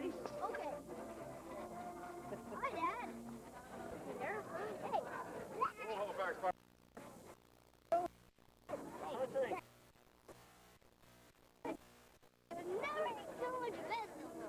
buddy. Okay. Hi, Dad. Hey. We'll hold back. Hey. Never so much business.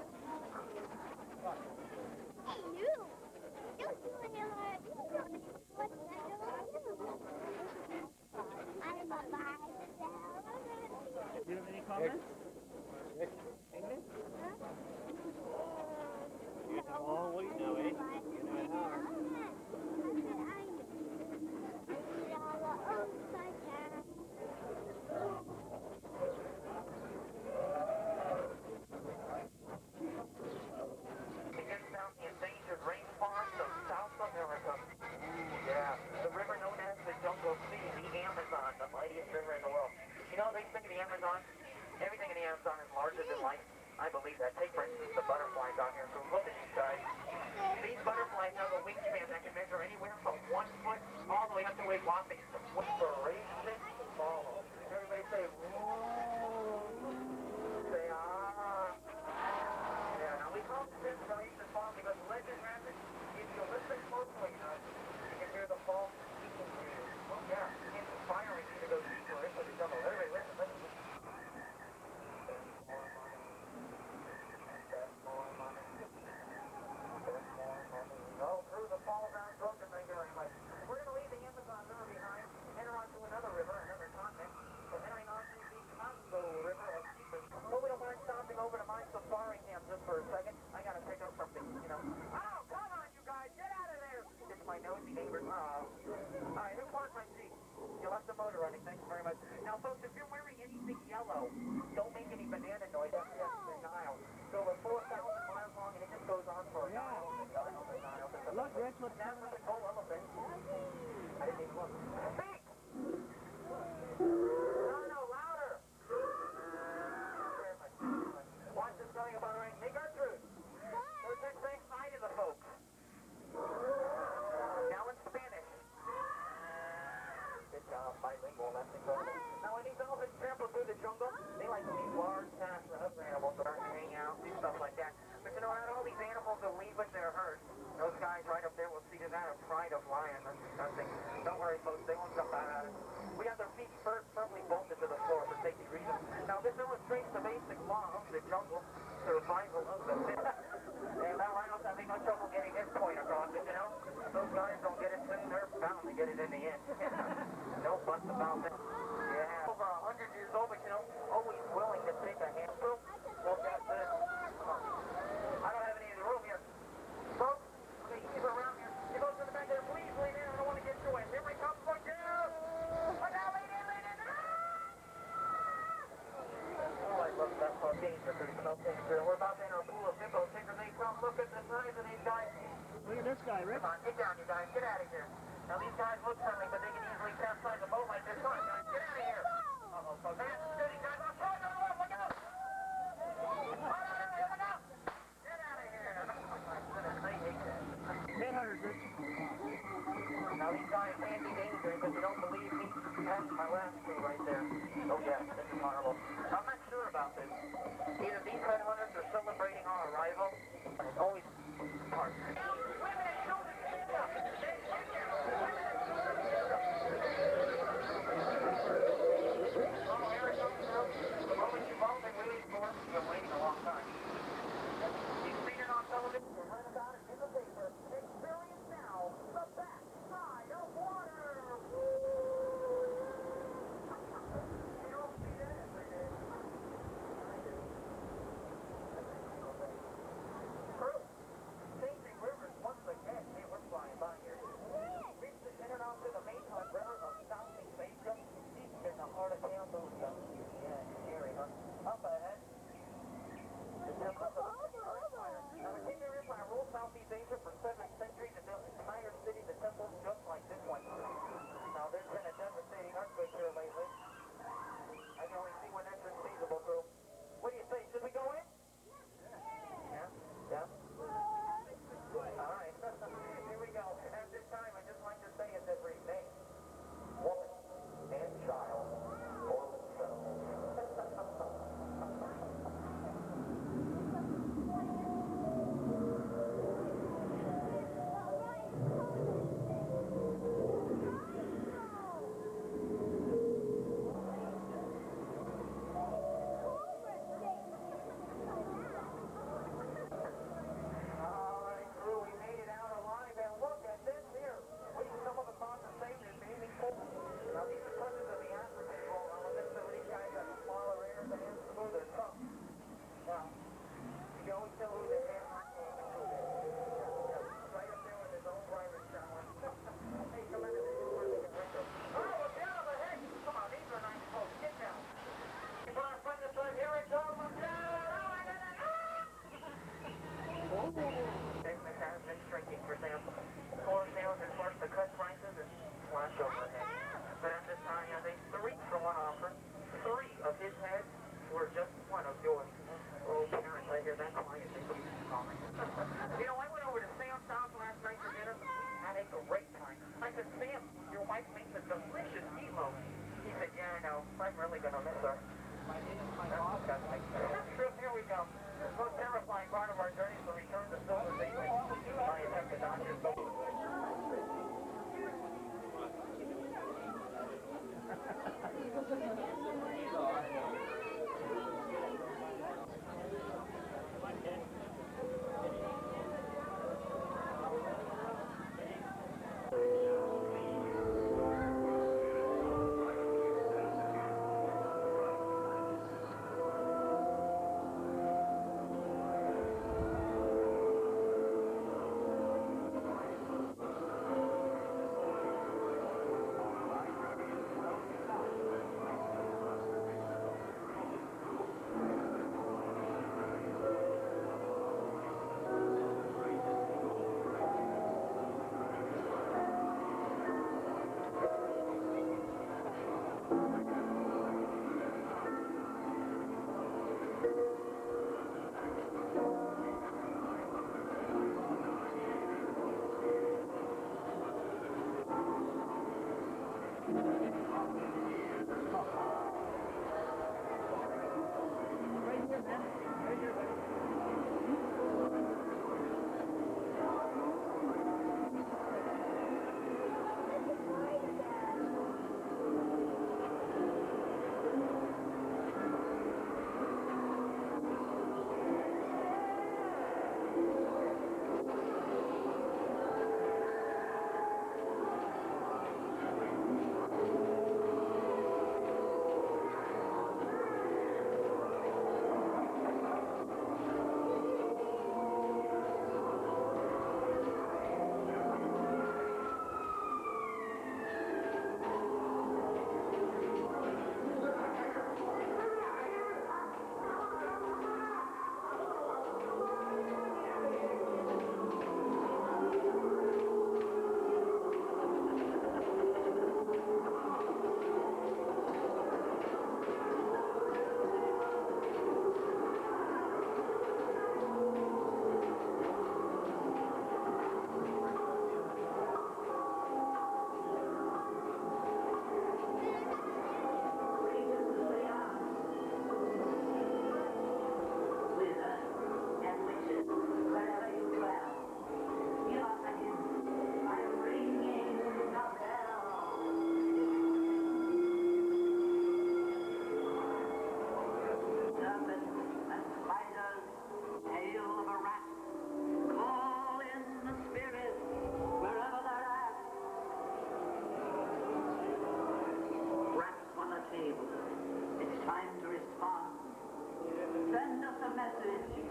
Hey, you. You're doing it like you don't know what I do. I'm a Do you have any comments? English? You're all waiting now, eh? You know it hard. Everything in the Amazon is larger than life. I believe that. Take, for instance, the butterflies out here. So look at these guys. These butterflies have a wingspan that can measure anywhere from 1 foot all the way up to a whopping inspiration follow. Everybody say, woo. Say, ah. Yeah, now we call this inspiration fall because Legend Rapids, if you listen closely enough, you can hear the fall speaking to you. Well, yeah, it's inspiring you to go deeper into the jungle. Everybody listen, listen. Now, folks, if you're wearing anything yellow, don't make any banana noise. That's denial. So we're 4,000 miles long, and it just goes on for miles and miles and miles. Look, Rich, what's That's what they call elephants. I didn't even look. Speak! No, louder! Watch this coming about right. Hey, Gertrude! What's that saying? Hi to the folks. Now in Spanish. Good job, bilingual. That's incredible. Now, when these elephants trample through the jungle, they like to eat large tasks for other animals that aren't hang out, do stuff like that. But you know, not all these animals will leave with their herd. Those guys right up there will see to that a pride of lion. That's disgusting. Don't worry, folks. They won't jump out at it. We have their feet firmly bolted to the floor for safety reasons. Now, this illustrates the basic law of the jungle, survival of the fittest. And that rhino's having no trouble getting his point across it, you know? Those guys don't get it soon. They're bound to get it in the end. No fuss about that. Yeah. Over 100 years old, but you know, always willing to take a handful. Look at this. I don't have any in the room here. Folks, okay, he's around here. You go to the back there, please lean in. I don't want to get you in. Here we come. Look out! Look out, lean in, lean in. Oh, I love that for danger. There's no danger. We're about to enter a pool of hippo tickers. They come. Look at the size of these guys. Look at this guy, Rick. Come on, get down, you guys. Get out of here. Now, these guys look friendly, but they can easily capsize a boat like this. Come on, guys. Get out of here. Uh-oh, folks. Steady, guys. I'm throwing another one. Look out. Look out. Get out of here. Oh, my goodness. They hate that. Headhunters, Rich. Now, these guys can't be dangerous if you don't believe me. That's my last two right there. Oh, yeah. This is horrible. I'm not sure about this. Either these headhunters are celebrating our arrival, but it's always hard. You're waiting a long time. You've seen it on television, you read about it in the paper. Experience now the back side of water. You don't see one of yours. Oh, parents, I hear that quiet. They could be calling. You know, I went over to Sam's house last night for dinner. Had a great time. I said, Sam, your wife makes a delicious meatloaf. He said, yeah, I know. I'm really going to miss her. True, here we go. The most terrifying part of our journey is the return to civilization. I attempt to dodge it. It's time to respond. Send us a message.